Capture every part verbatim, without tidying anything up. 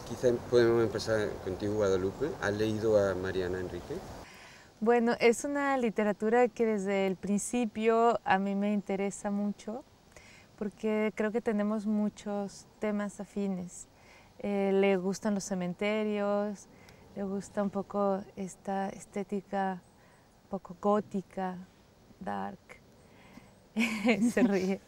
Quizá podemos empezar contigo, Guadalupe. ¿Has leído a Mariana Enríquez? Bueno, es una literatura que desde el principio a mí me interesa mucho porque creo que tenemos muchos temas afines. Eh, le gustan los cementerios, le gusta un poco esta estética un poco gótica, dark. Se ríe.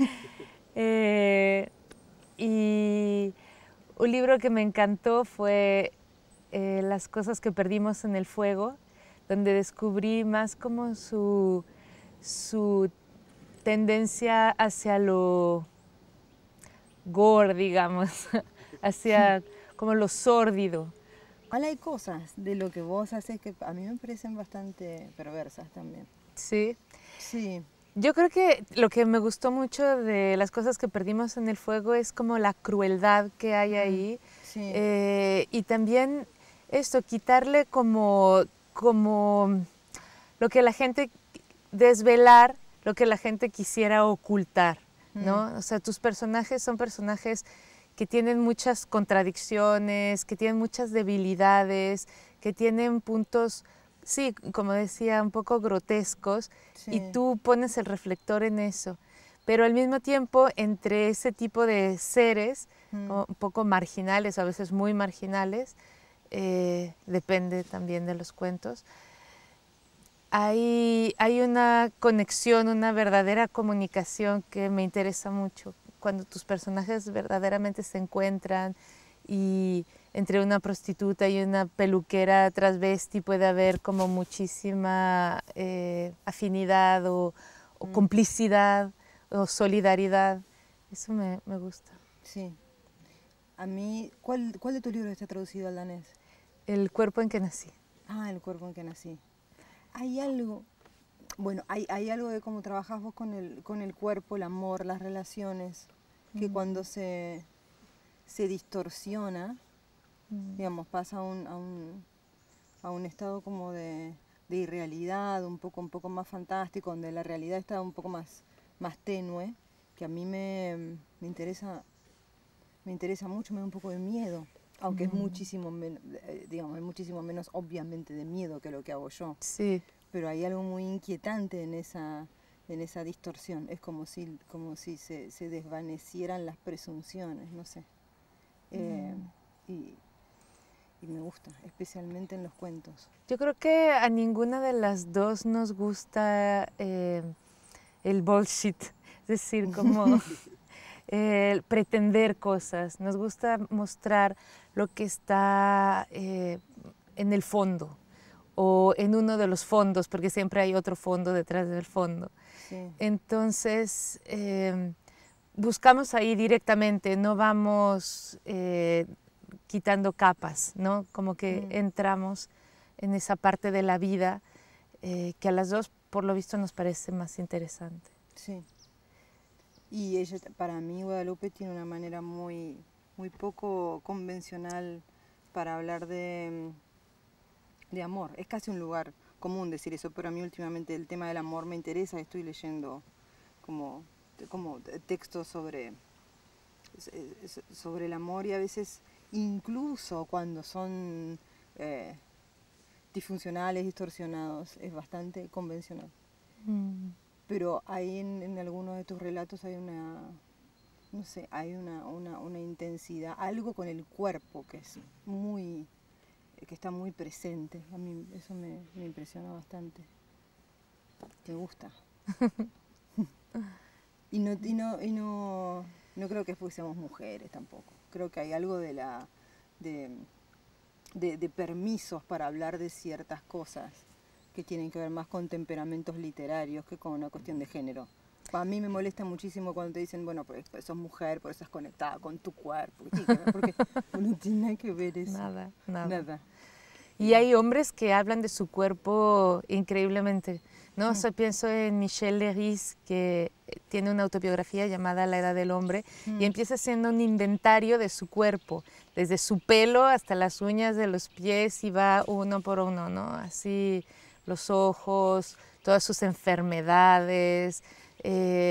Eh, y un libro que me encantó fue eh, Las cosas que perdimos en el fuego, donde descubrí más como su, su tendencia hacia lo gore, digamos, hacia como lo sórdido. Igual hay cosas de lo que vos haces que a mí me parecen bastante perversas también. Sí. Sí. Yo creo que lo que me gustó mucho de Las cosas que perdimos en el fuego es como la crueldad que hay ahí. Sí. Eh, y también esto, quitarle como, como lo que la gente, desvelar lo que la gente quisiera ocultar, ¿no? Mm. O sea, tus personajes son personajes que tienen muchas contradicciones, que tienen muchas debilidades, que tienen puntos, sí, como decía, un poco grotescos, Sí. y tú pones el reflector en eso. Pero al mismo tiempo, entre ese tipo de seres, Mm. como un poco marginales, a veces muy marginales, eh, depende también de los cuentos, hay, hay una conexión, una verdadera comunicación que me interesa mucho. Cuando tus personajes verdaderamente se encuentran y entre una prostituta y una peluquera transvesti puede haber como muchísima eh, afinidad o, o Mm. complicidad o solidaridad. Eso me, me gusta. Sí. A mí, ¿cuál, ¿cuál de tus libros está traducido al danés? El cuerpo en que nací. Ah, El cuerpo en que nací. Hay algo, bueno, hay, hay algo de cómo trabajás vos con el, con el cuerpo, el amor, las relaciones, que Mm. cuando se, se distorsiona, Mm. digamos, pasa a un, a un, a un estado como de, de irrealidad, un poco, un poco más fantástico, donde la realidad está un poco más, más tenue, que a mí me, me interesa, me interesa mucho, me da un poco de miedo, aunque es Mm. muchísimo menos, eh, digamos, es muchísimo menos obviamente de miedo que lo que hago yo. Sí. Pero hay algo muy inquietante en esa, en esa distorsión. Es como si, como si se, se desvanecieran las presunciones, no sé. Eh, Mm. y, y me gusta, especialmente en los cuentos. Yo creo que a ninguna de las dos nos gusta eh, el bullshit, es decir, como eh, pretender cosas. Nos gusta mostrar lo que está eh, en el fondo o en uno de los fondos, porque siempre hay otro fondo detrás del fondo. Sí. Entonces, eh, buscamos ahí directamente, no vamos eh, quitando capas, ¿no? Como que Mm. entramos en esa parte de la vida eh, que a las dos, por lo visto, nos parece más interesante. Sí. Y ella, para mí, Guadalupe tiene una manera muy, muy poco convencional para hablar de, de amor. Es casi un lugar común decir eso, pero a mí últimamente el tema del amor me interesa. Estoy leyendo como, como textos sobre, sobre el amor, y a veces incluso cuando son eh, disfuncionales, distorsionados, es bastante convencional. Mm. Pero ahí en, en algunos de tus relatos hay una, no sé, hay una, una, una intensidad, algo con el cuerpo que es muy, que está muy presente. A mí eso me, me impresiona bastante. Me gusta. y no, y no, y no, no creo que fuésemos mujeres tampoco. Creo que hay algo de la, de, de, de permisos para hablar de ciertas cosas que tienen que ver más con temperamentos literarios que con una cuestión de género. A mí me molesta muchísimo cuando te dicen, bueno, pues, pues sos mujer, por eso estás conectada con tu cuerpo. Porque no tiene nada que ver eso. Nada, nada. Nada. Y hay hombres que hablan de su cuerpo increíblemente, ¿no? Mm. O sea, pienso en Michel Leiris, que tiene una autobiografía llamada La Edad del Hombre, Mm. y empieza haciendo un inventario de su cuerpo, desde su pelo hasta las uñas de los pies, y va uno por uno, ¿no? Así, los ojos, todas sus enfermedades, eh,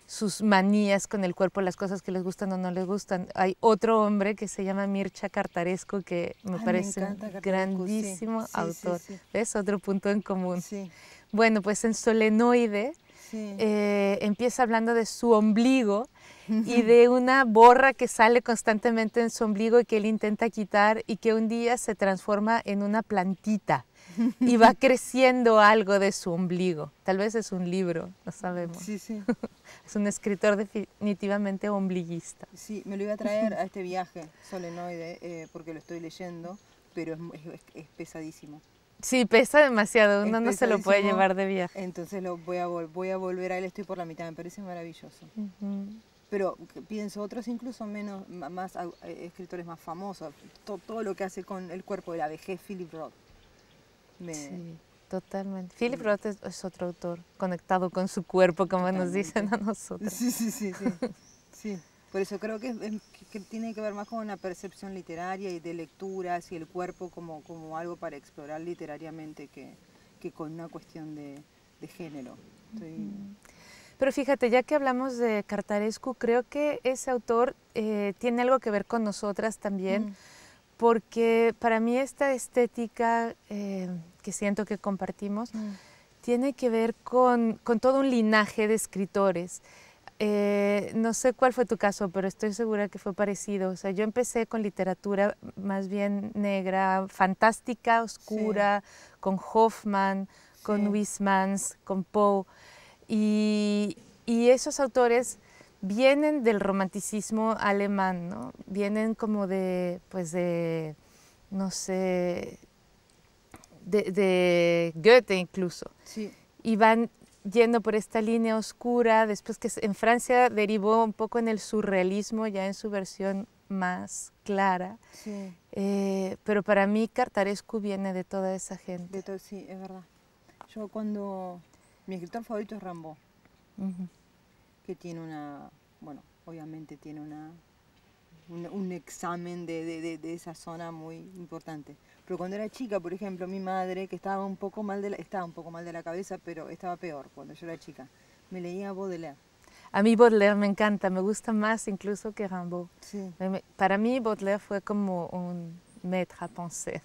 sus manías con el cuerpo, las cosas que les gustan o no les gustan. Hay otro hombre que se llama Mircea Cartarescu, que me Ay, parece me un encanta Cartarescu, grandísimo sí, sí, autor. sí, sí. ¿Ves? Otro punto en común. Sí, Bueno, pues en Solenoide sí. eh, empieza hablando de su ombligo y de una borra que sale constantemente en su ombligo y que él intenta quitar y que un día se transforma en una plantita y va creciendo algo de su ombligo. Tal vez es un libro, no sabemos. Sí, sí. Es un escritor definitivamente ombliguista. Sí, me lo iba a traer a este viaje, Solenoide, eh, porque lo estoy leyendo, pero es, es, es pesadísimo. Sí, pesa demasiado, uno Es no se lo puede pesadísimo, llevar de viaje. Entonces lo voy a, vol voy a volver a él, estoy por la mitad, me parece maravilloso. Uh-huh. Pero pienso otros incluso menos, más eh, escritores más famosos, todo, todo lo que hace con el cuerpo de la vejez, Philip Roth. Me... Sí, totalmente. Philip Roth es, es otro autor conectado con su cuerpo, como totalmente. Nos dicen a nosotros. Sí, sí, sí, sí. Sí. Por eso creo que, es, que tiene que ver más con una percepción literaria y de lecturas y el cuerpo como, como algo para explorar literariamente que, que con una cuestión de, de género. Estoy... Pero fíjate, ya que hablamos de Cartarescu, creo que ese autor eh, tiene algo que ver con nosotras también, mm. porque para mí esta estética eh, que siento que compartimos mm. tiene que ver con, con todo un linaje de escritores. Eh, no sé cuál fue tu caso, pero estoy segura que fue parecido. O sea, yo empecé con literatura más bien negra, fantástica, oscura, sí. con Hoffman, sí. con Huysmans, con Poe. Y, y esos autores vienen del romanticismo alemán, ¿no? Vienen como de, pues de, no sé, de, de Goethe incluso. Sí. Y van yendo por esta línea oscura, después que en Francia derivó un poco en el surrealismo, ya en su versión más clara. Sí. Eh, pero para mí Cartarescu viene de toda esa gente. De todo, sí, es verdad. Yo cuando... Mi escritor favorito es Rimbaud, uh-huh. que tiene una... Bueno, obviamente tiene una... Un, un examen de, de, de esa zona muy importante. Pero cuando era chica, por ejemplo, mi madre, que estaba un poco mal de la, estaba un poco mal de la cabeza, pero estaba peor cuando yo era chica, me leía Baudelaire. A mí Baudelaire me encanta, me gusta más incluso que Rimbaud. Sí. Para mí Baudelaire fue como un maître à penser.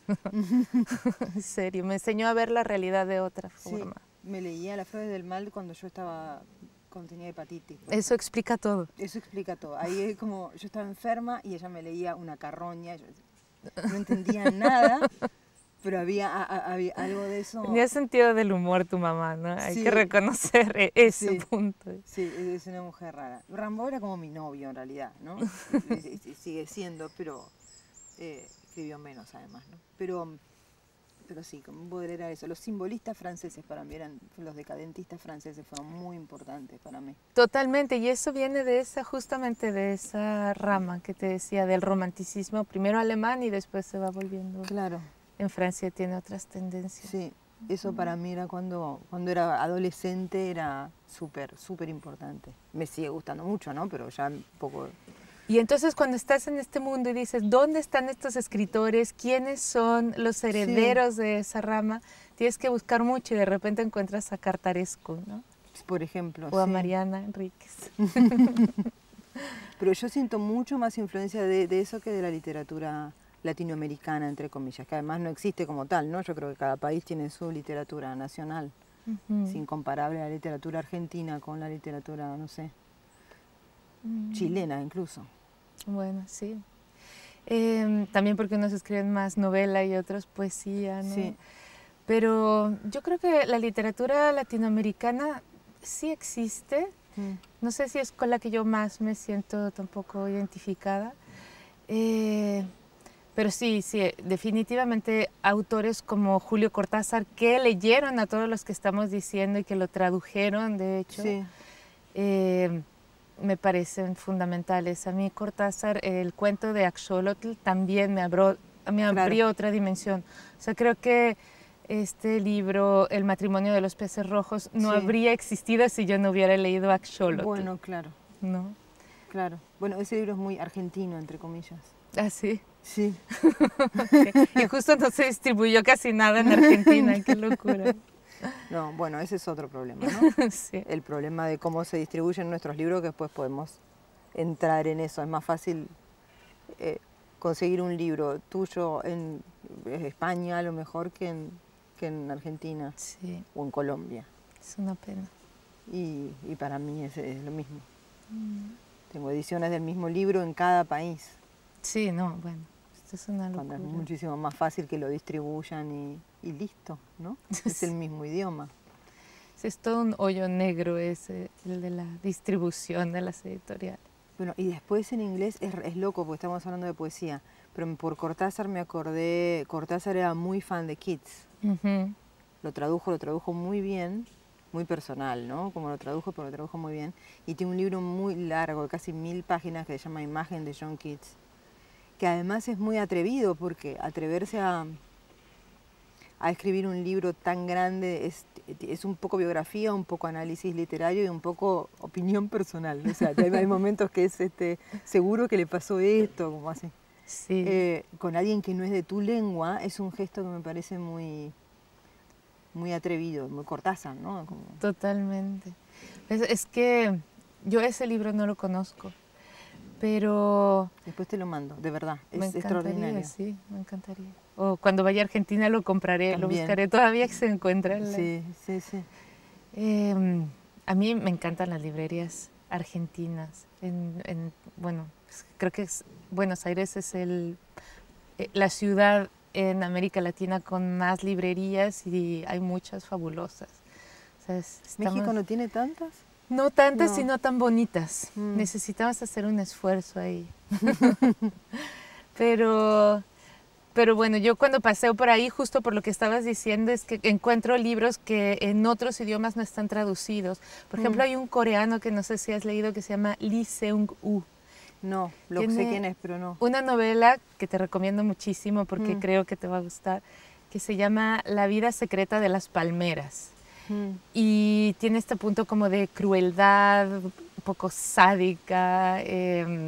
En serio, me enseñó a ver la realidad de otra forma. Sí, me leía Las Flores del Mal cuando yo estaba... cuando tenía hepatitis. Eso explica todo. Eso explica todo. Ahí es como, yo estaba enferma y ella me leía una carroña, yo no entendía nada, pero había, a, a, había algo de eso. Tenía sentido del humor tu mamá, ¿no? Hay sí. que reconocer ese sí. punto. Sí, es una mujer rara. Rimbaud era como mi novio en realidad, ¿no? Sigue siendo, pero eh, escribió menos además, ¿no? Pero... Pero sí, como Baudelaire era eso. Los simbolistas franceses para mí eran, los decadentistas franceses fueron muy importantes para mí. Totalmente, y eso viene de esa, justamente de esa rama que te decía, del romanticismo, primero alemán y después se va volviendo. Claro. En Francia tiene otras tendencias. Sí, eso para mí era cuando, cuando era adolescente, era súper, súper importante. Me sigue gustando mucho, ¿no? Pero ya un poco... Y entonces cuando estás en este mundo y dices, ¿dónde están estos escritores? ¿Quiénes son los herederos sí. de esa rama? Tienes que buscar mucho y de repente encuentras a Cartarescu, ¿no? Por ejemplo, O a sí. Mariana Enríquez. Pero yo siento mucho más influencia de, de eso que de la literatura latinoamericana, entre comillas, que además no existe como tal, ¿no? Yo creo que cada país tiene su literatura nacional. Uh-huh. Es incomparable la literatura argentina con la literatura, no sé, chilena incluso. Bueno, sí. Eh, también porque unos escriben más novela y otros poesía, ¿no? Sí. Pero yo creo que la literatura latinoamericana sí existe. Mm. No sé si es con la que yo más me siento tampoco identificada. Eh, pero sí, sí, definitivamente autores como Julio Cortázar, que leyeron a todos los que estamos diciendo y que lo tradujeron, de hecho. Sí. Eh, me parecen fundamentales. A mí Cortázar, el cuento de Axolotl también me abrió, me abrió claro. otra dimensión. O sea, creo que este libro, El matrimonio de los peces rojos, no sí. habría existido si yo no hubiera leído Axolotl. Bueno, claro. ¿No? Claro. Bueno, ese libro es muy argentino, entre comillas. ¿Ah, sí? Sí. Okay. Y justo no se distribuyó casi nada en Argentina, qué locura. No, bueno, ese es otro problema, ¿no? Sí. El problema de cómo se distribuyen nuestros libros, que después podemos entrar en eso. Es más fácil eh, conseguir un libro tuyo en España a lo mejor que en, que en Argentina Sí, o en Colombia. es una pena. Y, y para mí es, es lo mismo. Mm. Tengo ediciones del mismo libro en cada país, Sí, no, bueno, esto es una cuando locura. es muchísimo más fácil que lo distribuyan y, y listo, ¿no? Es el mismo idioma. Sí, es todo un hoyo negro ese, el de la distribución de las editoriales. Bueno, y después en inglés es, es loco porque estamos hablando de poesía, pero por Cortázar me acordé, Cortázar era muy fan de Keats. Ujú. Lo tradujo, lo tradujo muy bien, muy personal, ¿no? Como lo tradujo, pero lo tradujo muy bien. Y tiene un libro muy largo, de casi mil páginas, que se llama Imagen de John Keats, que además es muy atrevido, porque atreverse a, a escribir un libro tan grande es, es un poco biografía, un poco análisis literario y un poco opinión personal. O sea, hay, hay momentos que es este, seguro que le pasó esto, como así. Sí. Eh, con alguien que no es de tu lengua, es un gesto que me parece muy, muy atrevido, muy Cortázar, ¿no? Como... Totalmente. Es, es que yo ese libro no lo conozco, pero Después te lo mando, de verdad, es me extraordinario. encantaría, sí, me encantaría. O cuando vaya a Argentina lo compraré, lo También. buscaré, todavía se encuentra. En la... Sí, sí, sí. Eh, a mí me encantan las librerías argentinas. En, en, bueno, creo que es, Buenos Aires es el, eh, la ciudad en América Latina con más librerías y hay muchas fabulosas. O sea, es- estamos- ¿México no tiene tantas? No tantas No. y no tan bonitas. Mm. Necesitamos hacer un esfuerzo ahí. pero, pero bueno, yo cuando paseo por ahí, justo por lo que estabas diciendo, es que encuentro libros que en otros idiomas no están traducidos. Por ejemplo, Mm. hay un coreano que no sé si has leído que se llama Lee Seung-woo. No, lo sé Tiene quién es, pero no. Una novela que te recomiendo muchísimo porque Mm. creo que te va a gustar, que se llama La vida secreta de las palmeras. Mm. Y tiene este punto como de crueldad, un poco sádica, eh,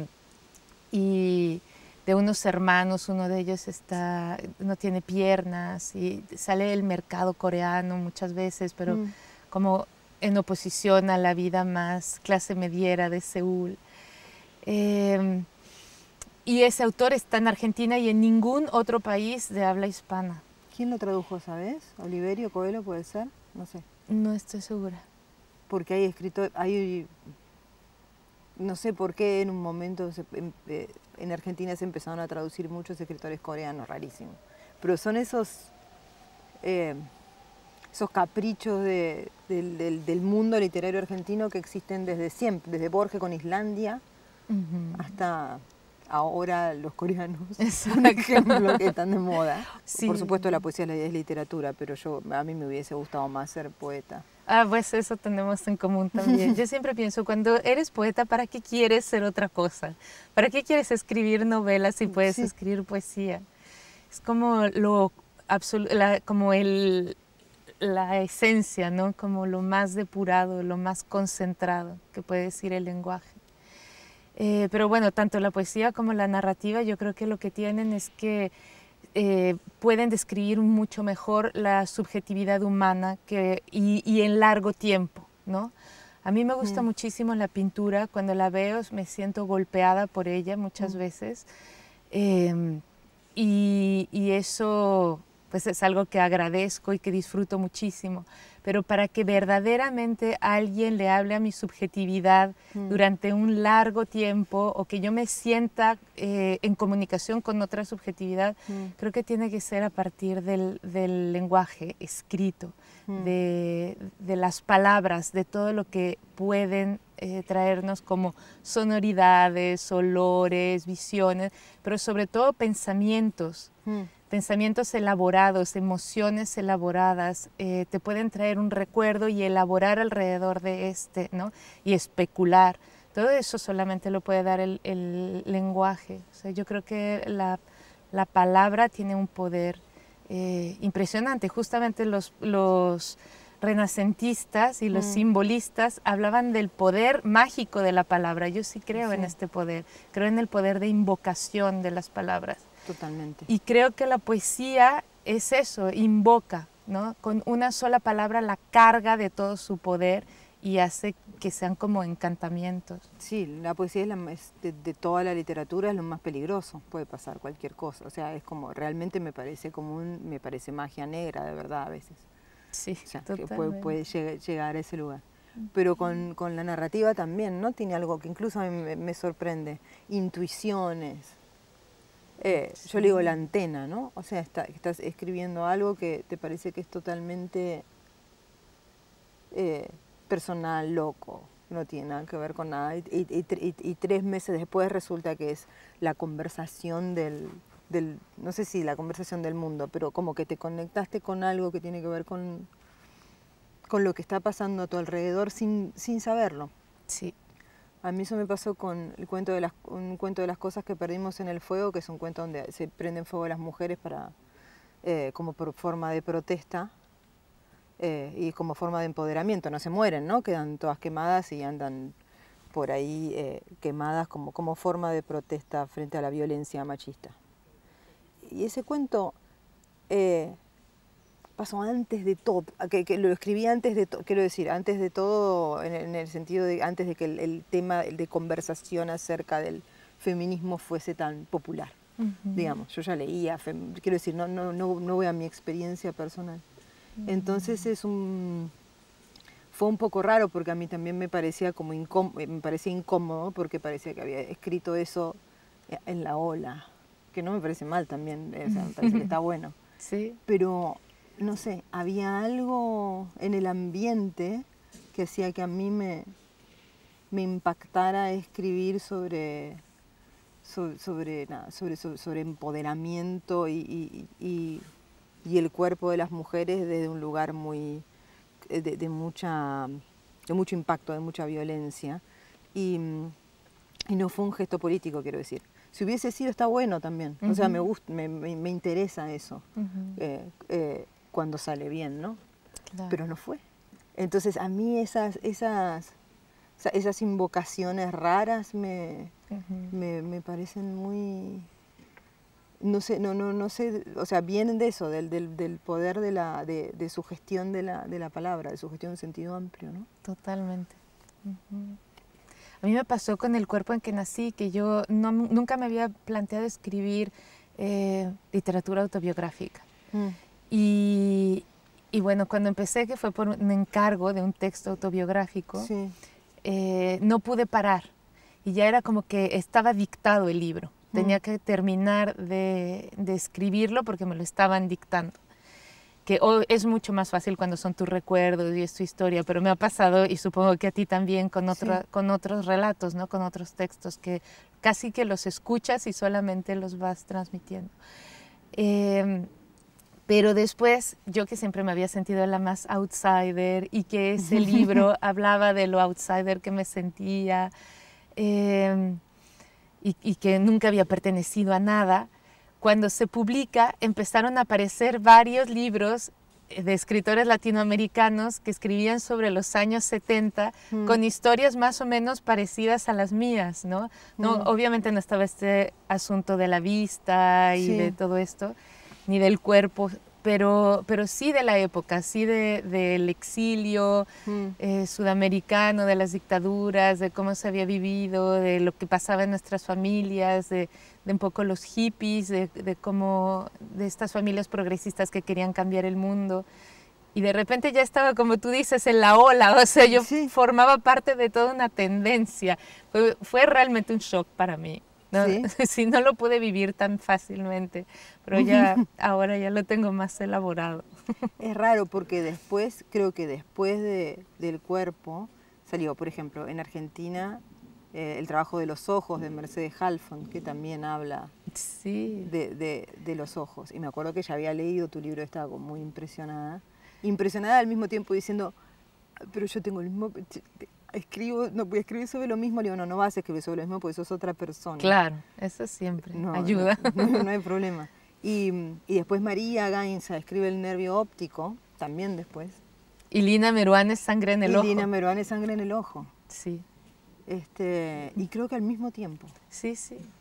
y de unos hermanos, uno de ellos está, no tiene piernas y sale del mercado coreano muchas veces, pero Mm. como en oposición a la vida más clase mediera de Seúl. Eh, y ese autor está en Argentina y en ningún otro país de habla hispana. ¿Quién lo tradujo, sabes? ¿Oliverio Coelho puede ser? No sé. No estoy segura. Porque hay escritor, hay, no sé por qué en un momento se, en, eh, en Argentina se empezaron a traducir muchos escritores coreanos, rarísimo. Pero son esos, eh, esos caprichos de, del, del, del mundo literario argentino que existen desde siempre, desde Borges con Islandia Uh-huh. hasta ahora los coreanos, Exacto. un ejemplo que están de moda. Sí. Por supuesto la poesía es literatura, pero yo a mí me hubiese gustado más ser poeta. Ah, pues eso tenemos en común también. Yo siempre pienso, cuando eres poeta, ¿para qué quieres ser otra cosa? ¿Para qué quieres escribir novelas si puedes Sí. escribir poesía? Es como lo absolu- la, como el, la esencia, ¿no? Como lo más depurado, lo más concentrado que puede decir el lenguaje. Eh, pero bueno, tanto la poesía como la narrativa, yo creo que lo que tienen es que eh, pueden describir mucho mejor la subjetividad humana que, y, y en largo tiempo, ¿no? A mí me gusta Mm. muchísimo la pintura, cuando la veo me siento golpeada por ella muchas Mm. veces, eh, y, y eso pues es algo que agradezco y que disfruto muchísimo, pero para que verdaderamente alguien le hable a mi subjetividad Mm. durante un largo tiempo o que yo me sienta eh, en comunicación con otra subjetividad, Mm. creo que tiene que ser a partir del, del lenguaje escrito, Mm. de, de las palabras, de todo lo que pueden eh, traernos como sonoridades, olores, visiones, pero sobre todo pensamientos. Mm. Pensamientos elaborados, emociones elaboradas, eh, te pueden traer un recuerdo y elaborar alrededor de este, ¿no? Y especular. Todo eso solamente lo puede dar el, el lenguaje. O sea, yo creo que la, la palabra tiene un poder eh, impresionante. Justamente los, los renacentistas y los Mm. simbolistas hablaban del poder mágico de la palabra. Yo sí creo en Sí. este poder. Creo en el poder de invocación de las palabras. Totalmente. Y creo que la poesía es eso, invoca, ¿no? Con una sola palabra la carga de todo su poder y hace que sean como encantamientos. Sí, la poesía es, la, es de, de toda la literatura es lo más peligroso, puede pasar cualquier cosa, o sea, es como, realmente me parece como un, me parece magia negra de verdad a veces. Sí, o sea, totalmente. Que puede, puede llegar, llegar a ese lugar. Pero con, con la narrativa también, ¿no? Tiene algo que incluso a mí me, me sorprende, intuiciones. Eh, sí. Yo le digo la antena, ¿no? O sea, está, estás escribiendo algo que te parece que es totalmente eh, personal, loco, no tiene nada que ver con nada. Y, y, y, y tres meses después resulta que es la conversación del, del, no sé si la conversación del mundo, pero como que te conectaste con algo que tiene que ver con, con lo que está pasando a tu alrededor sin, sin saberlo. Sí. A mí eso me pasó con el cuento de las, un cuento de las cosas que perdimos en el fuego, que es un cuento donde se prenden fuego las mujeres para, eh, como por forma de protesta eh, y como forma de empoderamiento. No se mueren, ¿no? Quedan todas quemadas y andan por ahí eh, quemadas como, como forma de protesta frente a la violencia machista. Y ese cuento eh, pasó antes de todo, que, que lo escribí antes de todo, quiero decir, antes de todo, en el, en el sentido de antes de que el, el tema de conversación acerca del feminismo fuese tan popular. Uh-huh. Digamos, yo ya leía, fem, quiero decir, no, no, no, no voy a mi experiencia personal. Uh-huh. Entonces es un, fue un poco raro porque a mí también me parecía como incómodo, me parecía incómodo porque parecía que había escrito eso en la ola, que no me parece mal también, o sea, me parece que está bueno. Sí. Pero no sé, había algo en el ambiente que hacía que a mí me, me impactara escribir sobre, sobre, sobre, nada, sobre, sobre, sobre empoderamiento y, y, y, y el cuerpo de las mujeres desde un lugar muy, de, de, mucha, de mucho impacto, de mucha violencia. Y, y no fue un gesto político, quiero decir. Si hubiese sido, está bueno también. Uh-huh. O sea, me, gusta, me, me, me interesa eso. Uh-huh. eh, eh, cuando sale bien, ¿no? Claro. Pero no fue. Entonces a mí esas, esas, esas invocaciones raras me, uh-huh. me, me parecen muy, no sé, no, no, no sé, o sea, vienen de eso, del, del, del poder de la, de, de sugestión de la, de la palabra, de sugestión en sentido amplio, ¿no? Totalmente. Uh-huh. A mí me pasó con El cuerpo en que nací, que yo no, nunca me había planteado escribir eh, literatura autobiográfica. Mm. Y, y bueno, cuando empecé, que fue por un encargo de un texto autobiográfico, sí. eh, no pude parar. Y ya era como que estaba dictado el libro. Mm. Tenía que terminar de, de escribirlo porque me lo estaban dictando. Que oh, es mucho más fácil cuando son tus recuerdos y es tu historia, pero me ha pasado, y supongo que a ti también, con, otra, sí. con otros relatos, ¿no? Con otros textos, que casi que los escuchas y solamente los vas transmitiendo. Eh, Pero después, yo que siempre me había sentido la más outsider y que ese libro hablaba de lo outsider que me sentía eh, y, y que nunca había pertenecido a nada, cuando se publica empezaron a aparecer varios libros de escritores latinoamericanos que escribían sobre los años setenta mm. con historias más o menos parecidas a las mías, ¿no? no mm. Obviamente no estaba este asunto de la vista y sí. de todo esto, ni del cuerpo, pero, pero sí de la época, sí de, del exilio mm. eh, sudamericano, de las dictaduras, de cómo se había vivido, de lo que pasaba en nuestras familias, de, de un poco los hippies, de, de cómo, de estas familias progresistas que querían cambiar el mundo. Y de repente ya estaba, como tú dices, en la ola, o sea, yo sí. formaba parte de toda una tendencia. Fue, fue realmente un shock para mí. No, ¿sí? Sí, no lo pude vivir tan fácilmente, pero ya ahora ya lo tengo más elaborado. Es raro porque después, creo que después de, del cuerpo, salió, por ejemplo, en Argentina, eh, El trabajo de los ojos de Mercedes Halfon, que también habla sí. de, de, de los ojos. Y me acuerdo que ya había leído tu libro, estaba como muy impresionada. Impresionada al mismo tiempo diciendo, pero yo tengo el mismo... escribo, no voy a escribir sobre lo mismo, le digo, no, no vas a escribir sobre lo mismo porque sos otra persona. Claro, eso siempre no, ayuda. No, no, no hay problema. Y, y después María Gainza escribe El nervio óptico, también después. Y Lina Meruane, Sangre en el y ojo. Y Lina Meruane, Sangre en el ojo. Sí. Este, y creo que al mismo tiempo. Sí, sí.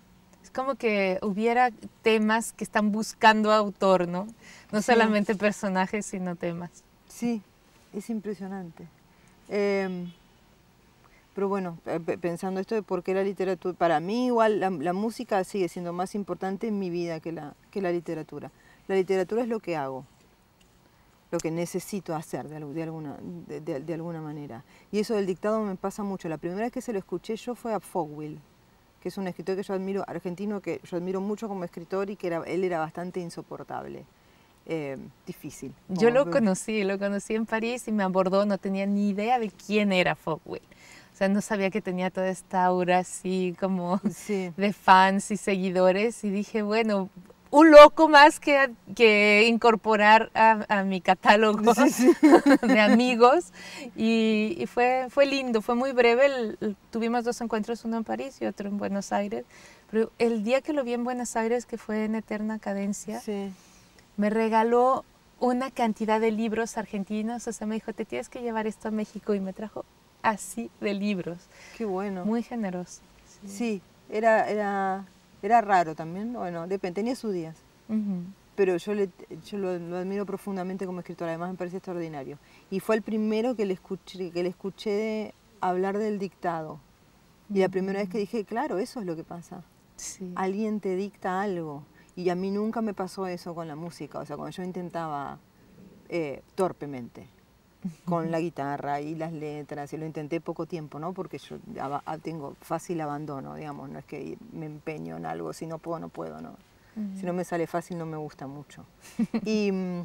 Es como que hubiera temas que están buscando autor, ¿no? No Sí. solamente personajes, sino temas. Sí, es impresionante. Eh, pero bueno, eh, pe- pensando esto de por qué la literatura, para mí igual la, la música sigue siendo más importante en mi vida que la, que la literatura. La literatura es lo que hago, lo que necesito hacer de, al- de alguna, de, de- de alguna manera. Y eso del dictado me pasa mucho. La primera vez que se lo escuché yo fue a Fogwill, que es un escritor que yo admiro, argentino, que yo admiro mucho como escritor y que era, él era bastante insoportable, eh, difícil. Yo como- lo conocí, lo conocí en París y me abordó, no tenía ni idea de quién era Fogwill. O sea, no sabía que tenía toda esta aura así como Sí. de fans y seguidores y dije, bueno, un loco más que, que incorporar a, a mi catálogo Sí, sí. de amigos y, y fue, fue lindo, fue muy breve. El- el- tuvimos dos encuentros, uno en París y otro en Buenos Aires, pero el día que lo vi en Buenos Aires, que fue en Eterna Cadencia, Sí. me regaló una cantidad de libros argentinos, o sea, me dijo, te tienes que llevar esto a México y me trajo así de libros, Qué bueno. muy generoso. Sí. Sí, era, era, era raro también, bueno, depende, tenía sus días, Ujú. pero yo, le, yo lo, lo admiro profundamente como escritor, además me parece extraordinario. Y fue el primero que le escuché, que le escuché hablar del dictado. Y la primera vez que dije, claro, eso es lo que pasa. Sí. Alguien te dicta algo. Y a mí nunca me pasó eso con la música, o sea, cuando yo intentaba eh, torpemente, con la guitarra y las letras, y lo intenté poco tiempo, ¿no? Porque yo aba- a- tengo fácil abandono, digamos, no es que me empeño en algo, si no puedo, no puedo, ¿no? Ujú. Si no me sale fácil, no me gusta mucho. Y, mm,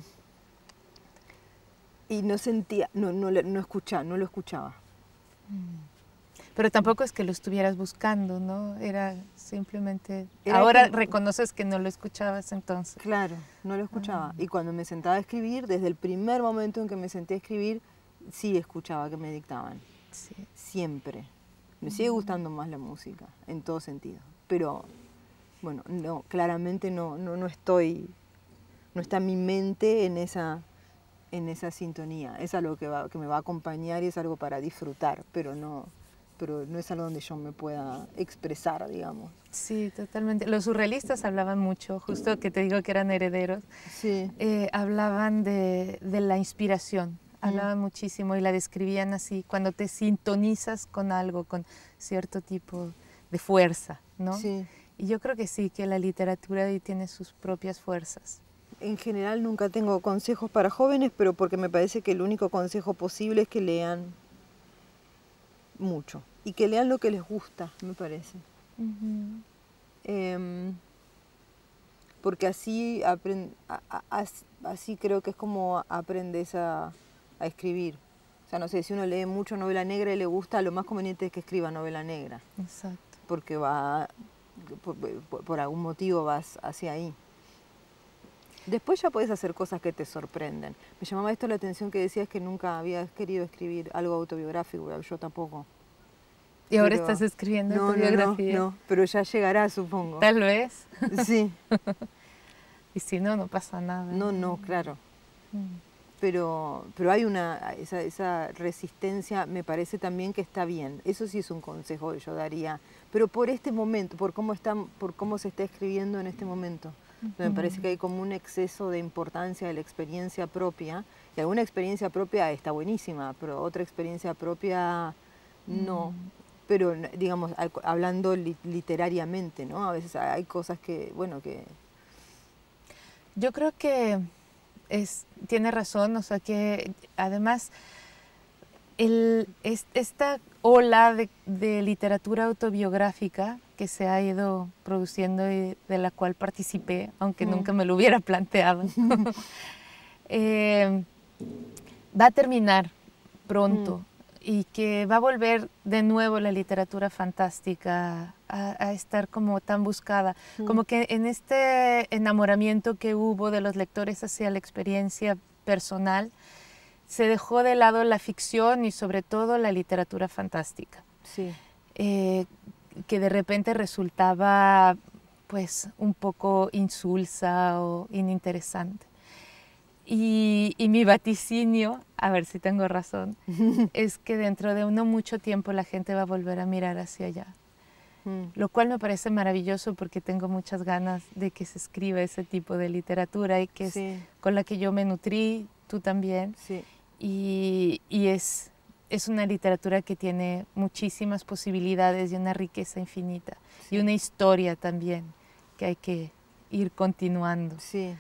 y no sentía, no, no, le- no escuchaba, no lo escuchaba. Pero tampoco es que lo estuvieras buscando, ¿no? Era simplemente... Era Ahora como- reconoces que no lo escuchabas entonces. Claro, no lo escuchaba. Y cuando me sentaba a escribir, desde el primer momento en que me senté a escribir, sí escuchaba que me dictaban. Sí. Siempre. Me sigue gustando más la música, en todo sentido. Pero, bueno, no, claramente no, no, no estoy, no está mi mente en esa, en esa sintonía. Es algo que, va, que me va a acompañar y es algo para disfrutar, pero no, pero no es algo donde yo me pueda expresar, digamos. Sí, totalmente. Los surrealistas hablaban mucho, justo que te digo que eran herederos, Sí, eh, hablaban de, de la inspiración, hablaban muchísimo y la describían así, cuando te sintonizas con algo, con cierto tipo de fuerza, ¿no? sí. Y yo creo que sí, que la literatura ahí tiene sus propias fuerzas. En general nunca tengo consejos para jóvenes, pero porque me parece que el único consejo posible es que lean mucho y que lean lo que les gusta, me parece. Ujú. Em, porque así, aprend- a- a- as- así creo que es como aprendes a, a escribir. O sea, no sé, si uno lee mucho novela negra y le gusta, lo más conveniente es que escriba novela negra, Exacto. porque va, por, por- por algún motivo vas hacia ahí. Después ya puedes hacer cosas que te sorprenden. Me llamaba esto la atención que decías que nunca habías querido escribir algo autobiográfico, yo tampoco. Y ahora Pero- estás escribiendo no, tu no, no, biografía. no, pero ya llegará, supongo. Tal vez. Sí, Y si no, no pasa nada. no, no, claro. Mm. Pero, pero hay una, esa, esa resistencia me parece también que está bien. Eso sí es un consejo que yo daría. Pero por este momento, por cómo, está, por cómo se está escribiendo en este momento. Me parece que hay como un exceso de importancia de la experiencia propia. Y alguna experiencia propia está buenísima, pero otra experiencia propia no. Pero, digamos, al- hablando li- literariamente, ¿no? A veces hay cosas que, bueno, que... Yo creo que es, tiene razón, o sea que además el, es- esta ola de, de literatura autobiográfica que se ha ido produciendo y de la cual participé, aunque Mm. nunca me lo hubiera planteado, eh, va a terminar pronto y que va a volver de nuevo la literatura fantástica a, a estar como tan buscada. Mm. Como que en este enamoramiento que hubo de los lectores hacia la experiencia personal, se dejó de lado la ficción y sobre todo la literatura fantástica, Sí, eh, que de repente resultaba pues un poco insulsa o ininteresante. Y, y mi vaticinio, a ver si tengo razón, es que dentro de no mucho tiempo la gente va a volver a mirar hacia allá. Mm. lo cual me parece maravilloso porque tengo muchas ganas de que se escriba ese tipo de literatura y que es Sí. con la que yo me nutrí, tú también, Sí. y, y es, es una literatura que tiene muchísimas posibilidades y una riqueza infinita, Sí. y una historia también que hay que ir continuando. Sí.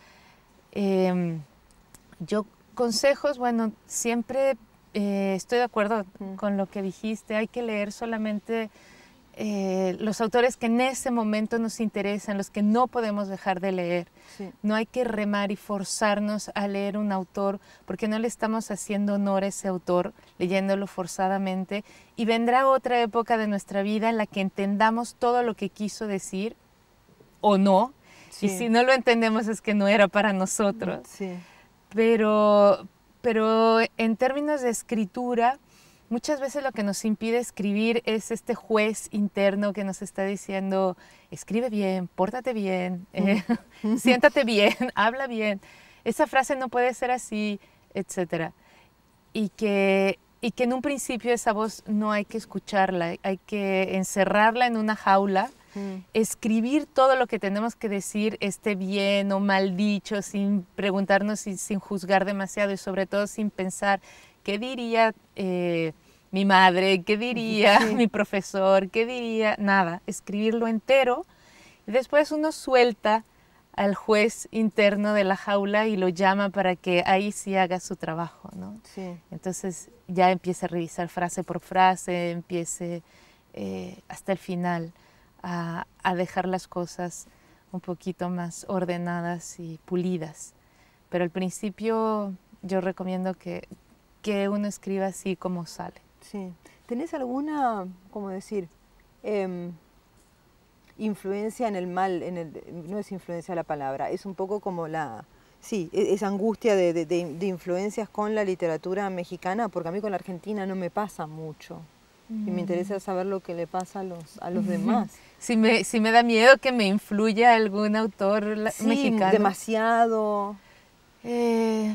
Eh, yo consejos, bueno, siempre eh, estoy de acuerdo Mm. con lo que dijiste, hay que leer solamente eh, los autores que en ese momento nos interesan, los que no podemos dejar de leer. Sí. No hay que remar y forzarnos a leer un autor porque no le estamos haciendo honor a ese autor leyéndolo forzadamente, y vendrá otra época de nuestra vida en la que entendamos todo lo que quiso decir o no, Sí. y si no lo entendemos es que no era para nosotros. Sí. Pero, pero en términos de escritura, muchas veces lo que nos impide escribir es este juez interno que nos está diciendo, escribe bien, pórtate bien, eh, siéntate bien, habla bien, esa frase no puede ser así, etcétera. Y que, y que en un principio esa voz no hay que escucharla, hay que encerrarla en una jaula, Mm. escribir todo lo que tenemos que decir, esté bien o mal dicho, sin preguntarnos y sin juzgar demasiado, y sobre todo sin pensar qué diría eh, mi madre, qué diría Sí. mi profesor, qué diría, nada, escribirlo entero, y después uno suelta al juez interno de la jaula y lo llama para que ahí sí haga su trabajo, ¿no? Sí. Entonces ya empiece a revisar frase por frase, empiece eh, hasta el final a, a dejar las cosas un poquito más ordenadas y pulidas. Pero al principio yo recomiendo que, que uno escriba así como sale. Sí. ¿Tenés alguna, cómo decir, em, influencia en el mal? En el, no es influencia la palabra, es un poco como la... Sí, e- esa angustia de, de, de- de influencias con la literatura mexicana, porque a mí con la Argentina no me pasa mucho. Y me interesa saber lo que le pasa a los, a los demás. Si me, si me da miedo que me influya algún autor la- Sí, mexicano. demasiado. Eh,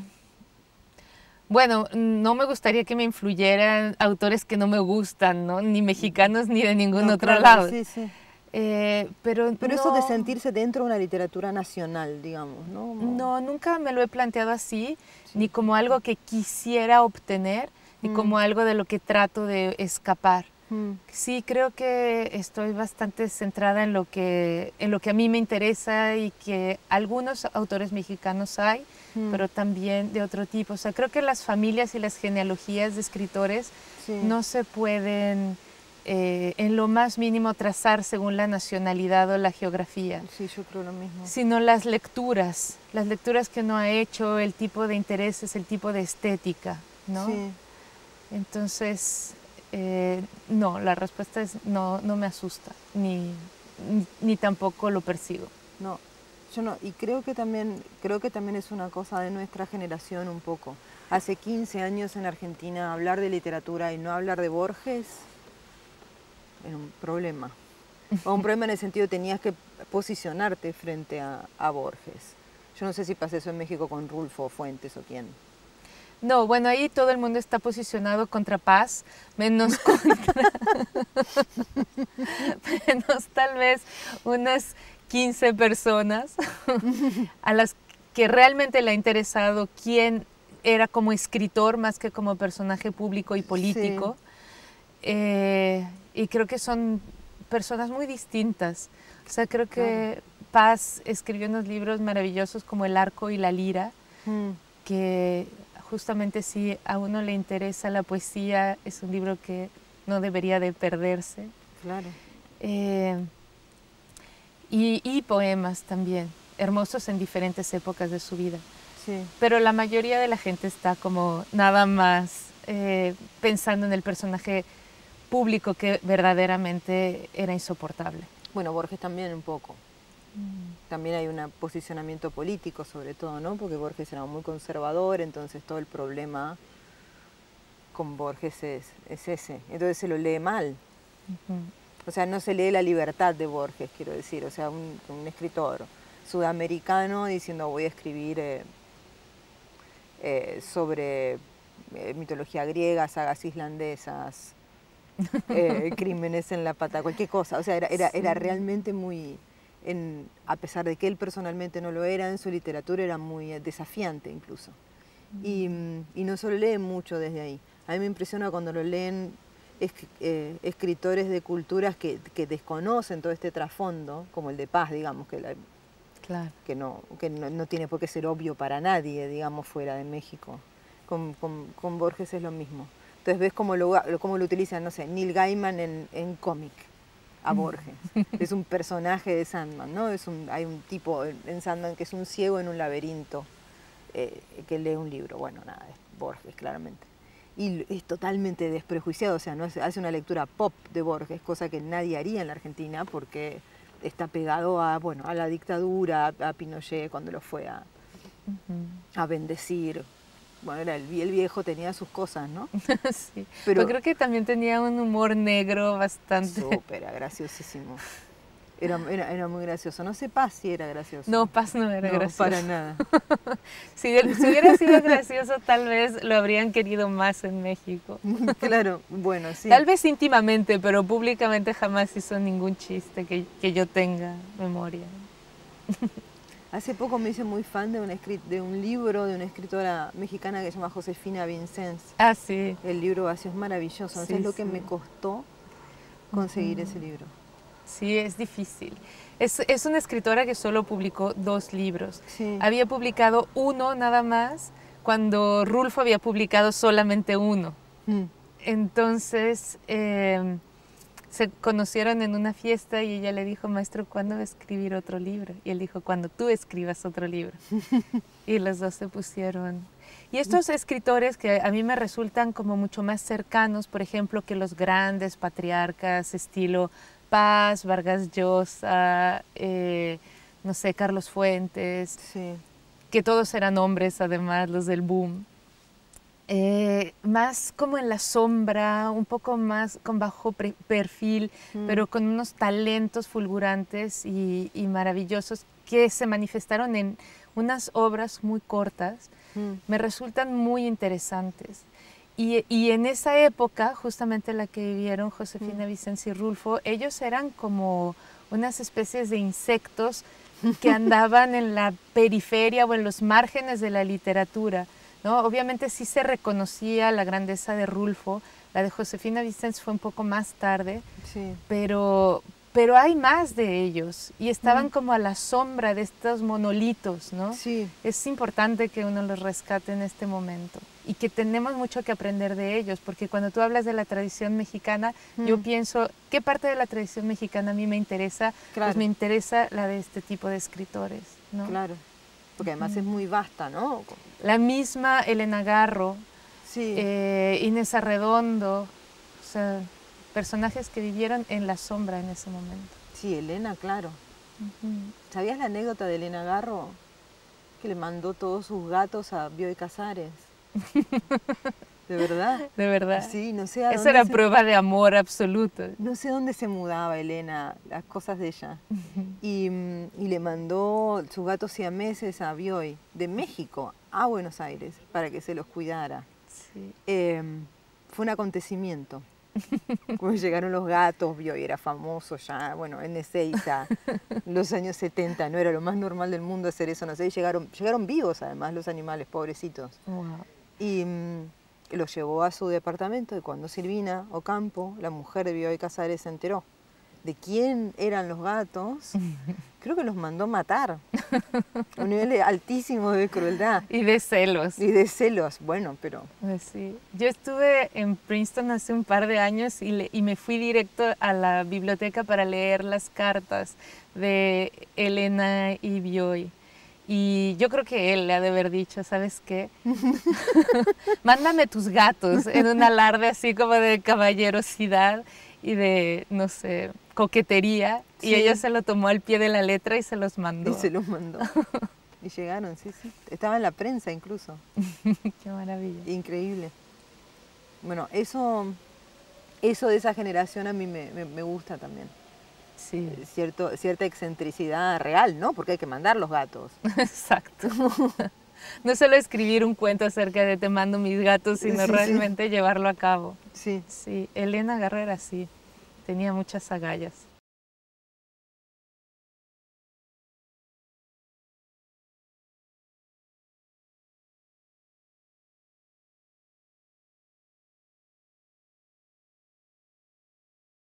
bueno, no me gustaría que me influyeran autores que no me gustan, ¿no? Ni mexicanos ni de ningún No, otro claro, lado. sí, sí. Eh, pero Pero no, eso de sentirse dentro de una literatura nacional, digamos, ¿no? Como- no, nunca me lo he planteado así, Sí. ni como algo que quisiera obtener, ni Mm. como algo de lo que trato de escapar. Mm. Sí, creo que estoy bastante centrada en lo que, en lo que a mí me interesa, y que algunos autores mexicanos hay, Mm. pero también de otro tipo. O sea, creo que las familias y las genealogías de escritores Sí. no se pueden eh, en lo más mínimo trazar según la nacionalidad o la geografía, Sí, yo creo lo mismo. sino las lecturas, las lecturas que uno ha hecho, el tipo de intereses, el tipo de estética, ¿no? Sí. Entonces, eh, no, la respuesta es no, no me asusta, ni, ni, ni tampoco lo persigo. No, yo no, y creo que también, creo que también es una cosa de nuestra generación un poco. Hace quince años en Argentina hablar de literatura y no hablar de Borges era un problema. O un problema en el sentido de tenías que posicionarte frente a, a Borges. Yo no sé si pasa eso en México con Rulfo Fuentes o quién. No, bueno, ahí todo el mundo está posicionado contra Paz, menos contra, menos tal vez unas quince personas a las que realmente le ha interesado quién era como escritor más que como personaje público y político. Sí. Eh, y creo que son personas muy distintas. O sea, creo que Claro. Paz escribió unos libros maravillosos como El arco y la lira, Mm. que justamente si a uno le interesa la poesía, es un libro que no debería de perderse. Claro. Eh, y, y poemas también, hermosos en diferentes épocas de su vida. Sí. Pero la mayoría de la gente está como nada más eh, pensando en el personaje público que verdaderamente era insoportable. Bueno, Borges también un poco. También hay un posicionamiento político sobre todo, ¿no? Porque Borges era muy conservador, entonces todo el problema con Borges es, es ese. Entonces se lo lee mal. Ujú. O sea, no se lee la libertad de Borges, quiero decir. O sea, un, un escritor sudamericano diciendo voy a escribir eh, eh, sobre eh, mitología griega, sagas islandesas, eh, crímenes en la pata, cualquier cosa. O sea, era, era, sí. era realmente muy, en, a pesar de que él personalmente no lo era, en su literatura era muy desafiante incluso. Mm. Y, y no solo leen mucho desde ahí. A mí me impresiona cuando lo leen es, eh, escritores de culturas que, que desconocen todo este trasfondo, como el de Paz, digamos, que, la, claro. que, no, que no, no tiene por qué ser obvio para nadie, digamos, fuera de México. Con, con, con Borges es lo mismo. Entonces ves cómo lo, cómo lo utilizan, no sé, Neil Gaiman en, en cómic a Borges. Es un personaje de Sandman, ¿no? Es un, hay un tipo en Sandman que es un ciego en un laberinto eh, que lee un libro. Bueno, nada, es Borges, claramente. Y es totalmente desprejuiciado, o sea, no es, hace una lectura pop de Borges, cosa que nadie haría en la Argentina porque está pegado a, bueno, a la dictadura, a, a Pinochet cuando lo fue a, uh-huh. a bendecir. Bueno, era el, el viejo tenía sus cosas, ¿no? Sí, pero yo creo que también tenía un humor negro bastante... Súper, era graciosísimo. Era, era, era muy gracioso. No sé Paz si era gracioso. No, Paz no era no, gracioso. para nada. si, si hubiera sido gracioso, tal vez lo habrían querido más en México. Claro, bueno, sí. Tal vez íntimamente, pero públicamente jamás hizo ningún chiste que, que yo tenga memoria. Hace poco me hice muy fan de un, de un libro de una escritora mexicana que se llama Josefina Vicens. Ah, sí. El libro así es maravilloso. No sé sí, lo sí. que me costó conseguir uh-huh. ese libro. Sí, es difícil. Es, es una escritora que solo publicó dos libros. Sí. Había publicado uno nada más cuando Rulfo había publicado solamente uno. Mm. Entonces... Eh, se conocieron en una fiesta y ella le dijo, maestro, ¿cuándo va a escribir otro libro? Y él dijo, cuando tú escribas otro libro. Y los dos se pusieron. Y estos escritores que a mí me resultan como mucho más cercanos, por ejemplo, que los grandes patriarcas, estilo Paz, Vargas Llosa, eh, no sé, Carlos Fuentes, sí. que todos eran hombres además, los del boom. Eh, más como en la sombra, un poco más con bajo perfil, mm. pero con unos talentos fulgurantes y, y maravillosos que se manifestaron en unas obras muy cortas, mm. me resultan muy interesantes. Y, y en esa época, justamente la que vivieron Josefina mm. Vicens y Rulfo, ellos eran como unas especies de insectos que andaban en la periferia o en los márgenes de la literatura. ¿No? Obviamente sí se reconocía la grandeza de Rulfo, la de Josefina Vicens fue un poco más tarde, sí. pero, pero hay más de ellos y estaban mm. como a la sombra de estos monolitos, ¿no? Sí. Es importante que uno los rescate en este momento y que tenemos mucho que aprender de ellos, porque cuando tú hablas de la tradición mexicana, mm. yo pienso, ¿qué parte de la tradición mexicana a mí me interesa? Claro. Pues me interesa la de este tipo de escritores, ¿no? Claro. Porque además uh-huh. es muy vasta, ¿no? La misma Elena Garro, sí. eh, Inés Arredondo, o sea, personajes que vivieron en la sombra en ese momento. Sí, Elena, claro. Uh-huh. ¿Sabías la anécdota de Elena Garro? Que le mandó todos sus gatos a Bioy Casares. ¿De verdad? De verdad. Sí, no sé a Esa era se... prueba de amor absoluto. No sé dónde se mudaba Elena, las cosas de ella. Uh-huh. y, y le mandó sus gatos siameses a Bioy, de México, a Buenos Aires, para que se los cuidara. Sí. Eh, fue un acontecimiento. Cuando llegaron los gatos, Bioy era famoso ya, bueno, en Ezeiza, los años setenta, no era lo más normal del mundo hacer eso, no sé, y llegaron, llegaron vivos además los animales, pobrecitos. Wow. Y... lo llevó a su departamento y cuando Silvina Ocampo, la mujer de Bioy Casares, se enteró de quién eran los gatos, creo que los mandó matar. Un nivel altísimo de crueldad. Y de celos. Y de celos, bueno, pero... Sí. Yo estuve en Princeton hace un par de años y, le, y me fui directo a la biblioteca para leer las cartas de Elena y Bioy. Y yo creo que él le ha de haber dicho, ¿sabes qué? Mándame tus gatos, en un alarde así como de caballerosidad y de, no sé, coquetería. Sí. Y ella se lo tomó al pie de la letra y se los mandó. Y se los mandó. Y llegaron, sí, sí. Estaba en la prensa incluso. Qué maravilla. Increíble. Bueno, eso, eso de esa generación a mí me, me, me gusta también. Sí. Cierto, cierta excentricidad real, ¿no? Porque hay que mandar los gatos. Exacto. No solo escribir un cuento acerca de te mando mis gatos, sino Sí, realmente sí. llevarlo a cabo. Sí. Sí, Elena Garrera sí, tenía muchas agallas.